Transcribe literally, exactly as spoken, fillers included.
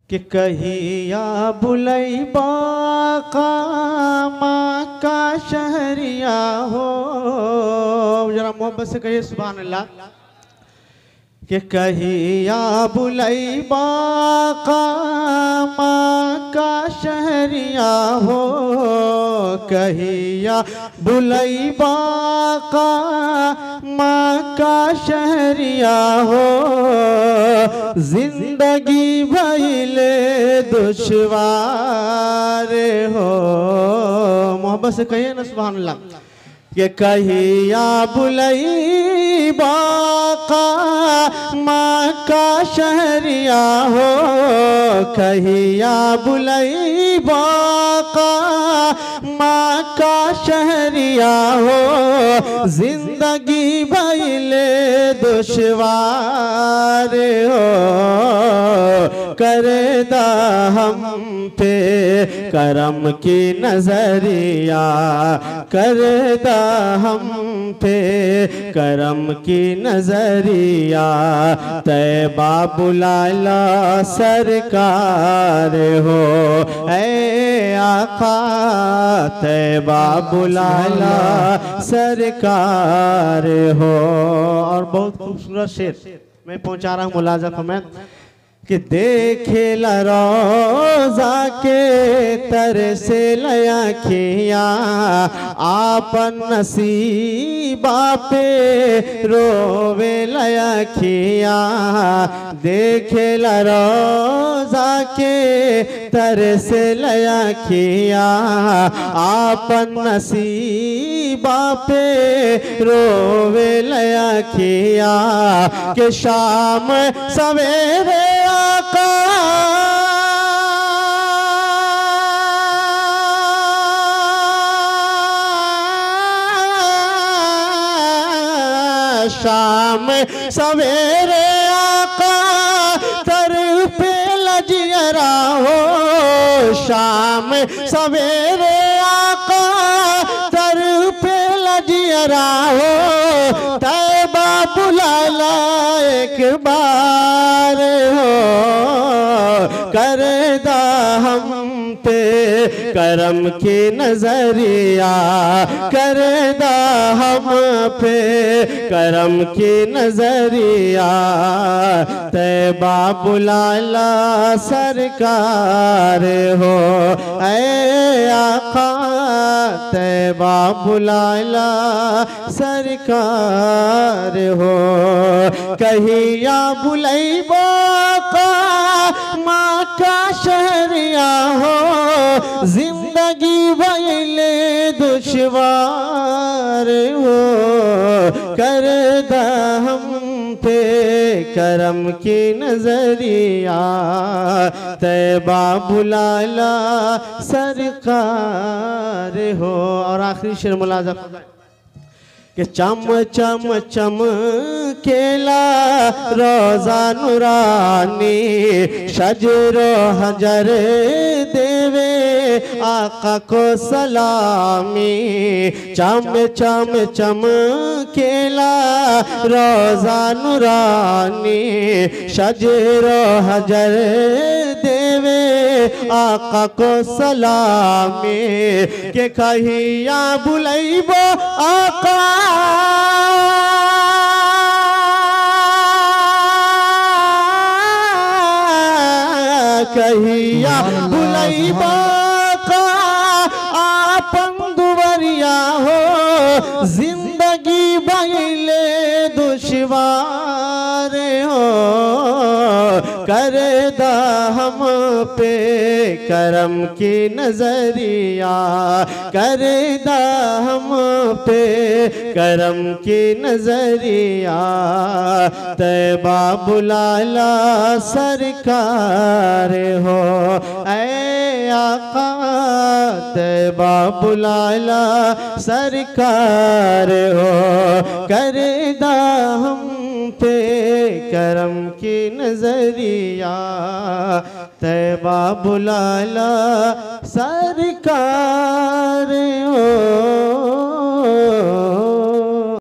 कि कहिया बुलैबा कामा का शहरिया हो। जरा मोहब्बत से कहिए सुभान अल्लाह। कि कहिया बुलैबा कामा का शहरिया हो। कहिया बुलैबा कामा का शहरिया हो। जिंदगी भइले दुश्वार हो। मोहब्बत से कहिए ना सुभान अल्लाह। ये कहिया बुलैबा कामा का शहरिया हो। कहिया बुलैबा कामा का शहरिया हो। जिंदगी भइले दुश्वार हो। करदा हम पे करम की नजरिया। करदा हम पे करम की नजरिया। तैबा बुलाला सरकार हो। ऐ आका तैबा बुलाला सरकार हो। और बहुत खूबसूरत शेर मैं पहुंचा रहा हूँ मुलाजा फरमाएं कि देखे रोजा के तरसे लयाखिया। आपन नसीबा पे रोवे लयाखिया। देखे रोजा के तरसे लयाखिया। आपन नसीबा पे रोवे लयाखिया। के शाम सवेरे आका शाम सवेरे आका तर पे लजियरा हो। शाम सवेरे आका तर पे लजियरा हो। तैबा बुलाला एक बार हो। करदा हम पे करम की नजरिया। करदा हम पे करम की नजरिया। तैबा बुलाला सरकार हो। ऐ आका तैबा बुलाला सरकार हो। कहिया बुलैबा कामा का शहरिया हो। जिंदगी भइले दुश्वार हो। करदा हम पे करम की नजरिया। तैबा बुलाला सरकार हो। और आखिरी शेर मुलाजा कि चम चम चम केला रोजा नुरानी। शजरो हजर देवे आका को सलामी। चम चम चम केला रोजा नुरानी। शजरो हजर देवे आका को सलामी। के कहिया बुलैबो आका कहिया बुलैबा का आपन दुवरिया हो। जिंदगी भइले दुश्वार हो। करदा हम पे करम की नजरिया। करदा हम पे करम की नजरिया। तैबा बुलाला सरकार हो। ऐ आका तैबा बुलाला सरकार हो। करदा हम पे करम की नजरिया। तैबा बुलाला सरकार हो।